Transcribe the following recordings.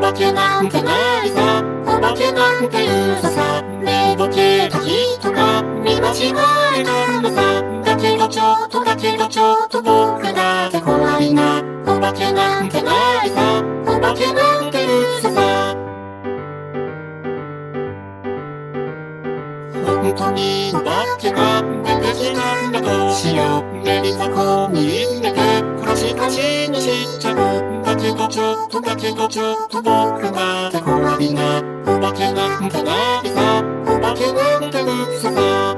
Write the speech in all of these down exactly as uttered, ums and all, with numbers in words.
化けなんてないさ、お化けなんて嘘さ。寝ぼけた人が見間違えたのさ。だけどちょっとだけどちょっと僕だけ怖いな。お化けなんてないさ、お化けなんて嘘さ。本当にお化けが出てきたんだとしよう。レリザコに入れてカチカチにしちゃう。だけどちょっとだけどちょっと僕だけ怖いな。お化けなんてないさ、お化けなんて嘘さ。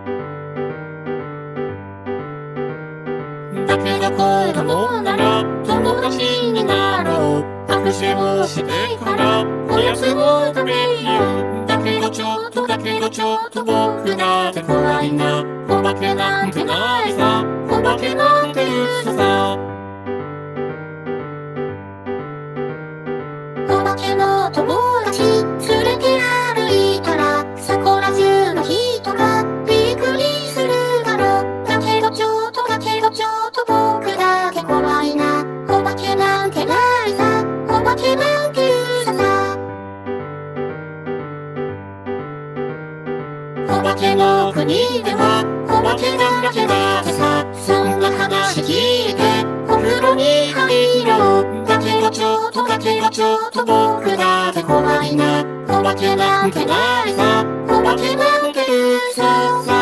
だけど子供なら友達になろう。握手をしてからおやつを食べよう。だけどちょっとだけどちょっと僕だけ怖いな。お化けなんてないさ、お化けなんて嘘さ。お化けの友達連れて歩いたらそこら中の人がびっくりするだろう。だけどちょっとだけどちょっと僕だけ怖いな。お化けなんてないさ、お化けなんて嘘さ。お化けの国ではお化けだらけだってさ。そんな話聞いてお風呂に入ろう。だけどちょっとだけどちょっと僕だけ怖いな。お化けなんてないさ、お化けなんて嘘さ。